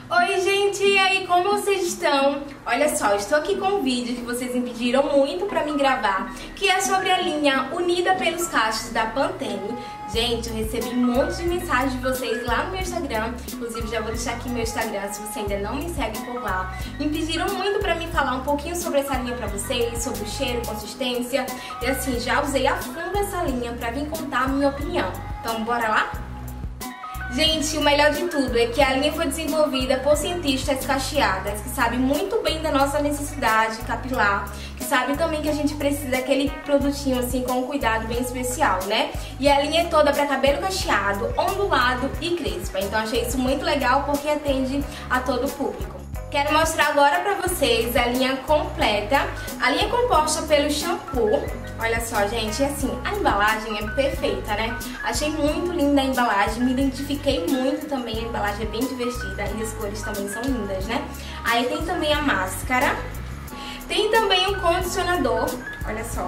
Oi gente, e aí, como vocês estão? Olha só, estou aqui com um vídeo que vocês me pediram muito pra mim gravar, que é sobre a linha Unida pelos Cachos da Pantene. Gente, eu recebi um monte de mensagens de vocês lá no meu Instagram, inclusive já vou deixar aqui meu Instagram se você ainda não me segue por lá. Me pediram muito pra mim falar um pouquinho sobre essa linha pra vocês, sobre o cheiro, consistência, e assim, já usei a fundo essa linha pra vir contar a minha opinião. Então bora lá? Gente, o melhor de tudo é que a linha foi desenvolvida por cientistas cacheadas que sabem muito bem da nossa necessidade capilar, que sabem também que a gente precisa daquele produtinho assim com um cuidado bem especial, né? E a linha é toda para cabelo cacheado, ondulado e crespa. Então achei isso muito legal porque atende a todo o público. Quero mostrar agora pra vocês a linha completa. A linha é composta pelo shampoo. Olha só, gente, assim, a embalagem é perfeita, né? Achei muito linda a embalagem, me identifiquei muito também, a embalagem é bem divertida e as cores também são lindas, né? Aí tem também a máscara, tem também o condicionador, olha só.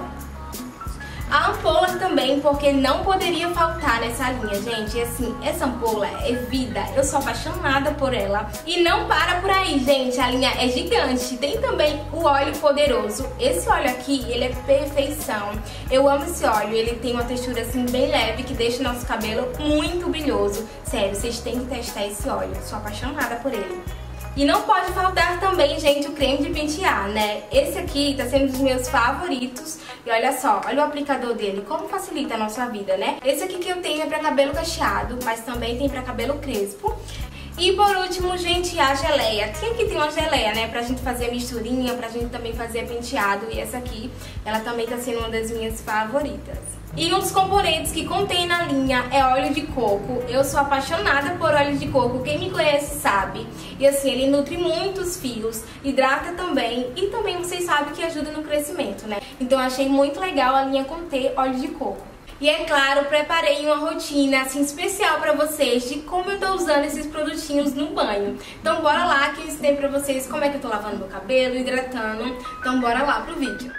A ampola também, porque não poderia faltar nessa linha, gente. E assim, essa ampola é vida, eu sou apaixonada por ela. E não para por aí, gente, a linha é gigante. Tem também o óleo poderoso. Esse óleo aqui, ele é perfeição. Eu amo esse óleo, ele tem uma textura assim bem leve, que deixa o nosso cabelo muito brilhoso. Sério, vocês têm que testar esse óleo, eu sou apaixonada por ele. E não pode faltar também, gente, o creme de pentear, né? Esse aqui tá sendo um dos meus favoritos. E olha só, olha o aplicador dele, como facilita a nossa vida, né? Esse aqui que eu tenho é pra cabelo cacheado, mas também tem pra cabelo crespo. E por último, gente, a geleia. Tem aqui, tem uma geleia, né, pra gente fazer a misturinha, pra gente também fazer penteado. E essa aqui, ela também tá sendo uma das minhas favoritas. E um dos componentes que contém na linha é óleo de coco. Eu sou apaixonada por óleo de coco, quem me conhece sabe. E assim, ele nutre muitos fios, hidrata também e também vocês sabem que ajuda no crescimento, né? Então eu achei muito legal a linha conter óleo de coco. E é claro, preparei uma rotina assim especial pra vocês de como eu tô usando esses produtinhos no banho. Então bora lá que eu ensinei pra vocês como é que eu tô lavando meu cabelo, hidratando. Então bora lá pro vídeo.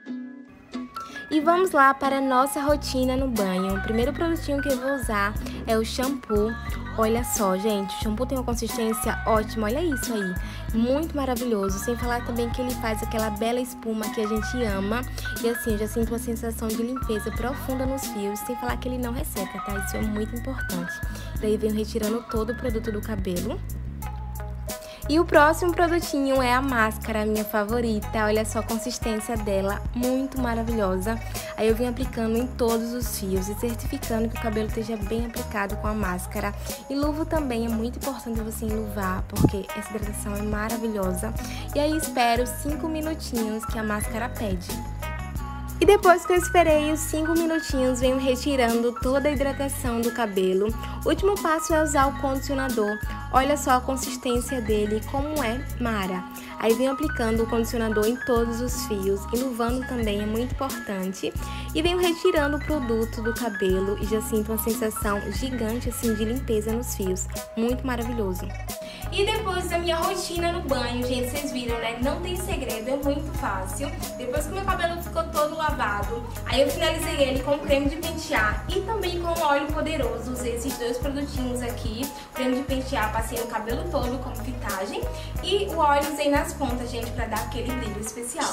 E vamos lá para a nossa rotina no banho. O primeiro produtinho que eu vou usar é o shampoo. Olha só, gente, o shampoo tem uma consistência ótima, olha isso aí. Muito maravilhoso, sem falar também que ele faz aquela bela espuma que a gente ama. E assim, eu já sinto uma sensação de limpeza profunda nos fios, sem falar que ele não resseca, tá? Isso é muito importante. Daí venho retirando todo o produto do cabelo. E o próximo produtinho é a máscara, minha favorita. Olha só a consistência dela, muito maravilhosa. Aí eu vim aplicando em todos os fios e certificando que o cabelo esteja bem aplicado com a máscara. E luva também, é muito importante você enluvar, porque essa hidratação é maravilhosa. E aí espero 5 minutinhos que a máscara pede. E depois que eu esperei os 5 minutinhos, venho retirando toda a hidratação do cabelo. O último passo é usar o condicionador. Olha só a consistência dele, como é mara. Aí venho aplicando o condicionador em todos os fios, enluvando também é muito importante. E venho retirando o produto do cabelo e já sinto uma sensação gigante assim de limpeza nos fios. Muito maravilhoso. E depois da minha rotina no banho, gente, vocês viram, né? Não tem segredo, é muito fácil. Depois que meu cabelo ficou todo lavado, aí eu finalizei ele com creme de pentear e também com óleo poderoso. Usei esses dois produtinhos aqui. O creme de pentear passei no cabelo todo como fitagem e o óleo usei nas pontas, gente, pra dar aquele brilho especial.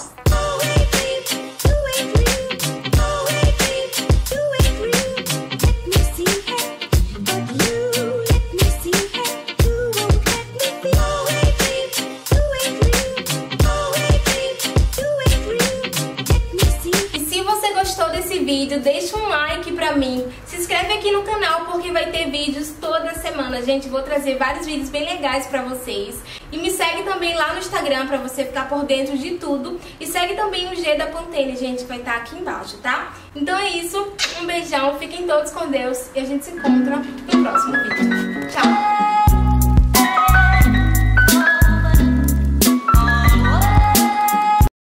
Vídeo, deixa um like pra mim, se inscreve aqui no canal porque vai ter vídeos toda semana, gente, vou trazer vários vídeos bem legais pra vocês. E me segue também lá no Instagram pra você ficar por dentro de tudo. E segue também o G da Pantene, gente, vai estar aqui embaixo, tá? Então é isso, um beijão, fiquem todos com Deus e a gente se encontra no próximo vídeo. Tchau!